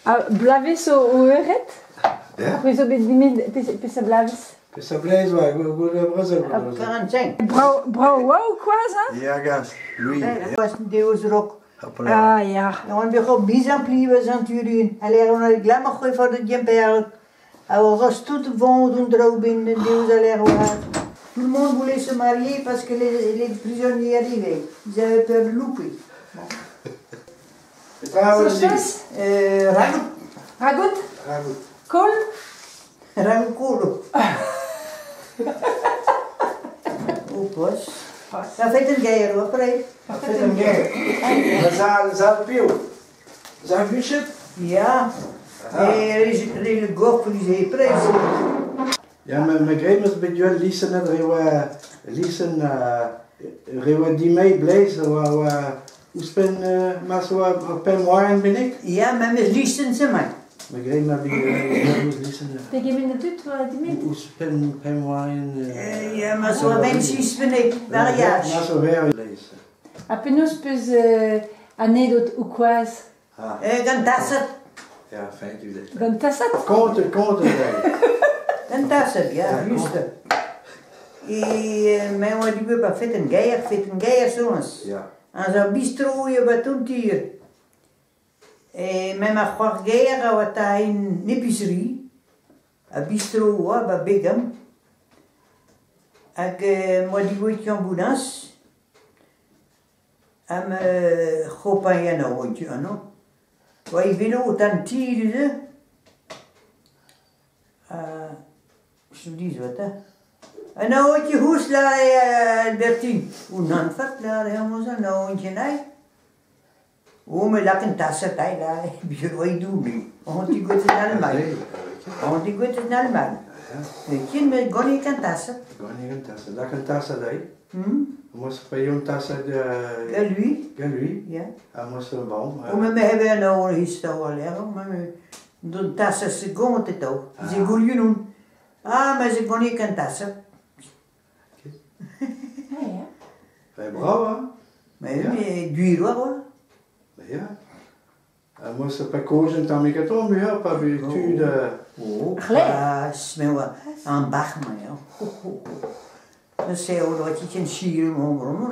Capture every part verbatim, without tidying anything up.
A blavis o o euret? Ja. Pris o bet dimid pes a blavis? Pes a blavis oa, go le brazel. quarante-cinq. Brau, brau wow quaz, hein? Ja, gas. Louis. Dat was een deusrok. Ah, ja. On bi go bizan pliwe zanturin. Aller on a glamma goy for de jemper. Alors reste tout vent d'un drou bin de deus aller oa. Tout le monde voulait se marier parce que les, les prisonniers arrivaient. Ils avaient peur de louper. Trouwens, Sauces? Euh, ragout. Ragout? Ragout. Kol? Ragout colo. Oh, pos. Dat fait een geier hoor, vrij. Dat vindt hem gek. Maar zal, zal pieuw. Zal wishet? Ja. Er is redelijk gok, die is prijs. Ja, maar mijn greep is bij jullie liesen het rewa liesen rewa die mee blazen wa wa uspen maar zo pen wine ben ik. Ja, maar met liefsten ze mij. Mijn greep maar die us liesen. Te gemin de tut wa dimid? Uspen pen wine. Ja, maar zo mensen ben ik variage. Maar zo weer lezen. A penos peus anedot o quaz? Eh, gan tasset. Ja, fijn u dit. Gant tassat? Compte, compte bij. Gan tasset, ja, juste. E mijn wat die we pas fait een geier, fait een geier soms. Ja. En zo bistro je wat toen hier. E mijn maar gewoon geier wat daar in épicerie. A bistro wa ba begam. Ak moi die weet je boudans. Am khopan na hoje ano. Wij willen dan tieren. Ah, je dis wat hè. En nou wat je hoes laat Albertine. Hoe dan vat laat helemaal zo nou eentje nee. Hoe me lakken tassen tijd daar. Bijzonder wat doen nu. Want die goed is naar mij. Want die goed is naar mij. Weet je met gonnie kan tassen. Gonnie kan tassen. Lakken tassen daar. Hm? Moest bij jou tassen de. Galui. Galui. Ja. Hij moest een boom. Hoe me hebben nou een historie hè. Maar de tassen ze gaan het toch. Ze gaan je doen. Ah, maar ze gonnie kan tassen. Ah, ja. Wij brouwen. Maar duur hoor. Ja. Hij moest bij kozen dan ik het om je op habitude. Oh, Gelijk. ah, smel aan bach maar ja. Dan zei je dat je geen sieren honger.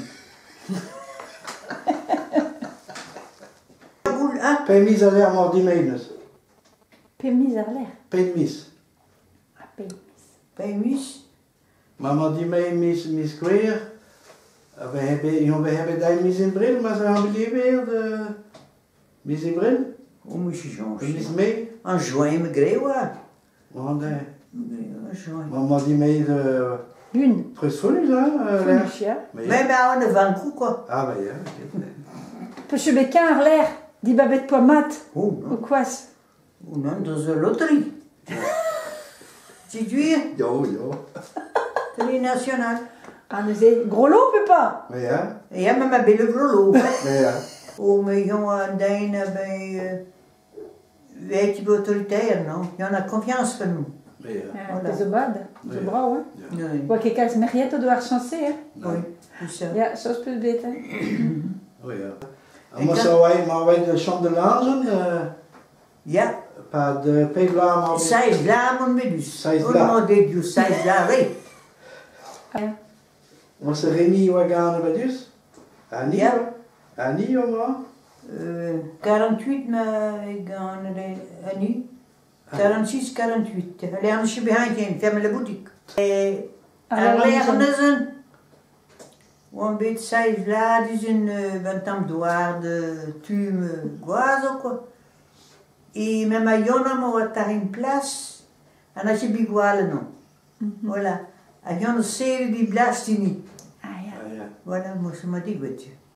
Permis aller maar die menes. Permis ar l'air. Permis. Ah, permis. Permis? Maar maar die mee mis mis queer. We hebben we hebben daar mis in bril, maar ze hebben die weer de mis in bril. Hoe moet je changer? Mis mee. En joint me gréwa. Want eh. Joint. Maar maar die mee de Une. presfolie là. Fouche, ja. Mais ben on van koeken. Ah bah ja. Peus je bekin ar l'air? Di babet poa mat? Oh, O quaz? non, dans une loterie. C'est duur, Jo jo. loterie nationale. Ah, neus e grolo pe pa? Maar ja. Ja, maar mijn billen grolo. Maar ja. Oh, mijn jongen, Dijn bij. Weet je, autoritair, non? Il y en a confiance voor nous. Maar ja. Ja, Voilà. peus o bad. Zo brau, hein? Oui. Oa ket kalz merriet o do ar chanse, hein? Oui, c'est ça. Ja, sos peus bet, hein? Oh ja. En maar zo wij maar wij de chambre de lange eh Ja, pas de pedla maar. sais là, mon médus. Sais Oh là. non, de Dieu, sais là, oui. Ja. Was er Remy wa gaan bij dus? Ah niet. Ja. Ah niet jongen. Euh, quarante-huit, mais ik ga naar nu. quarante-six, quarante-huit. Allez, on est bien, tiens, ferme la boutique. Et Alors, Arlernezen. On bet sais là, dis une vingt ans d'oire de tume goise, quoi. Et même à Yona, moi, t'as une place. On a chez Bigual, non. Voilà. À Yona, c'est des blastini. Ah, ja. Ah ja. Voilà, moi, ça m'a dit, vois-tu.